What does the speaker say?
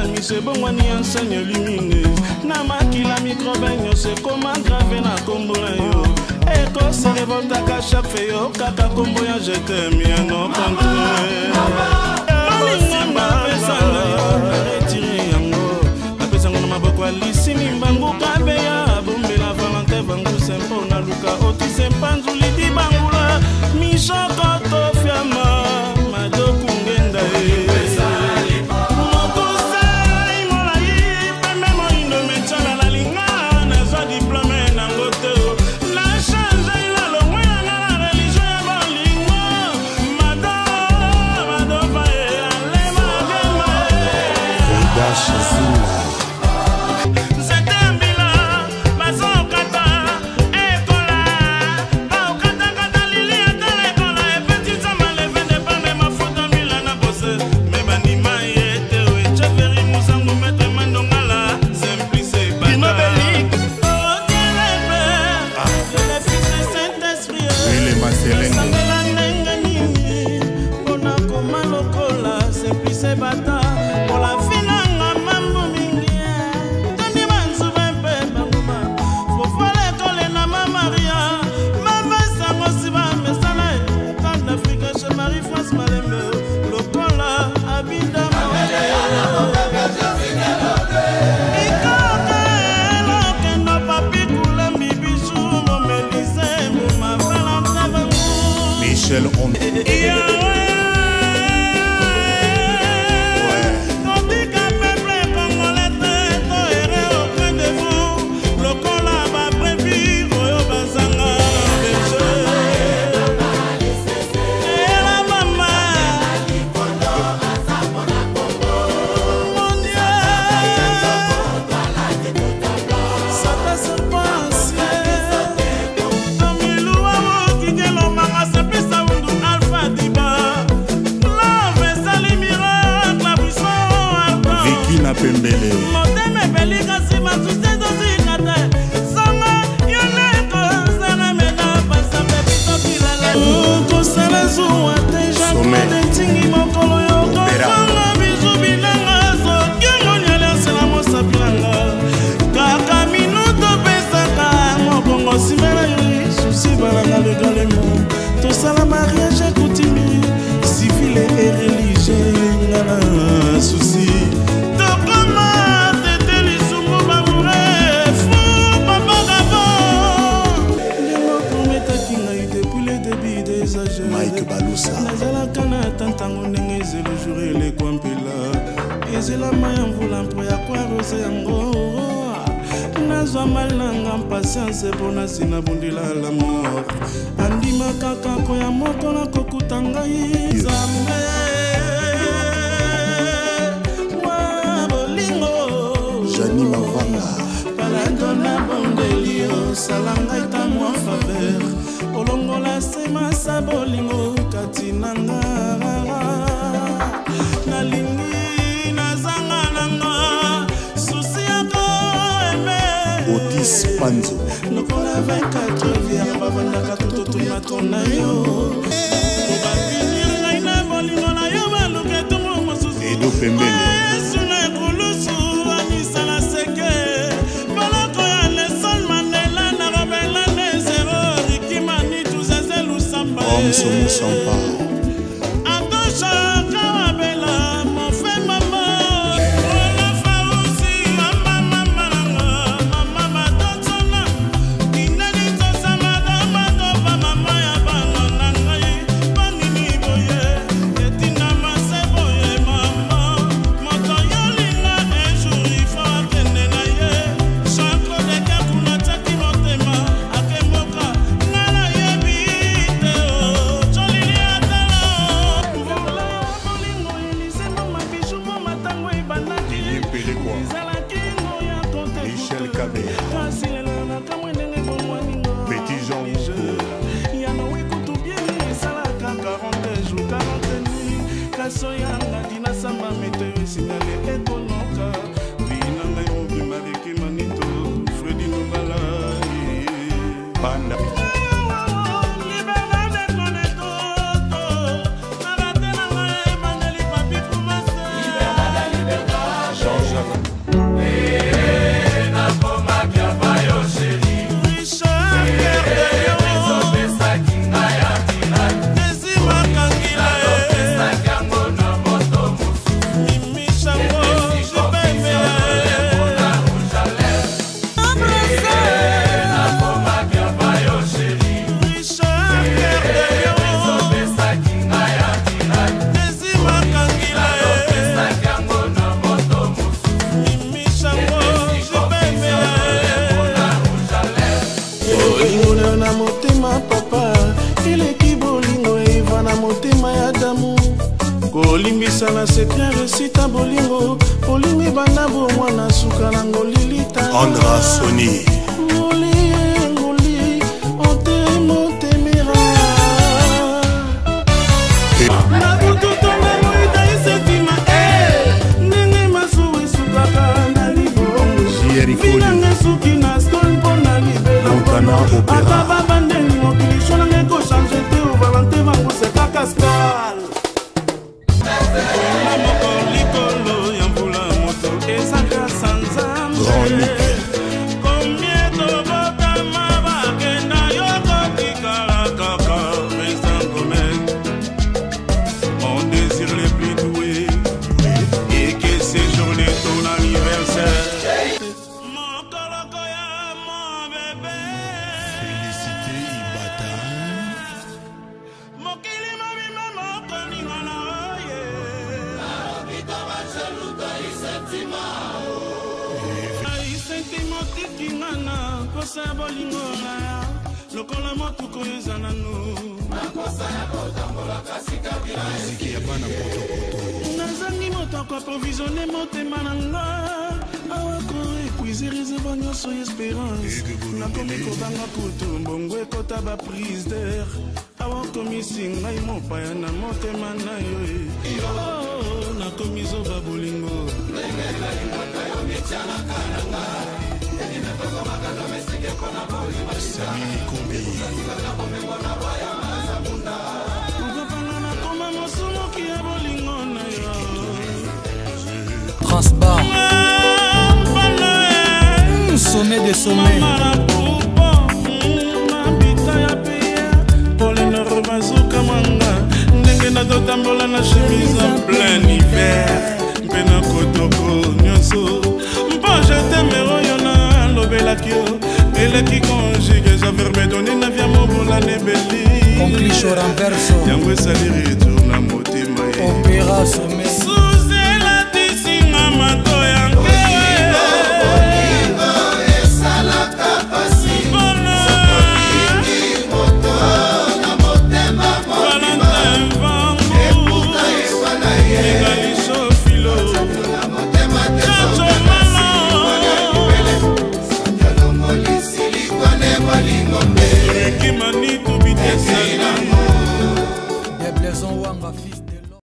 mise bongwani enseigne lumineuse na makila microbenyo se koma grave na kombo na yo ekose revoltaka chaque fe yo kaka kombo ya je t'aime ya no contre apesanga yo retire yango apesanga na maboko alisimi mbangu kabeya bombela Valentin vangu sempo na luka otise mpanzuli di bangula mishoko tofiama madoku ngenda Kolimbisa na secret resita bolingo Olimi bana bo mwana suka na ngolilita Andra Sony Ngoli Ote motemera Na butu tonga moita isetima Nenge masui sukaka na libongo Finange suki na stone pona libela Montana Opera Ababa bandeni mokili Shonange ko change te o valante vangu se kakastal Lokola motuko ezana no makosa ya kotambola kasika bila muziki ya bana poto nazangi moto ko provisionner motema nanga awako épuiser réserve nyonso espérance nakomi kobanga kutu mbongo ekota ba prise d'air awako misinga imopaya na motema na yo nakomi zoba bolingo Sami Kombi Transbar sommet des sommets ndenge nazotambola na chemise en plein hiver mpe na kotoko nyonso mpo jeteme oyo nalobelaki yo eleki conjugue ja verbe done na via mobola nebeli conclicho renverso yango esali retour na motema opéra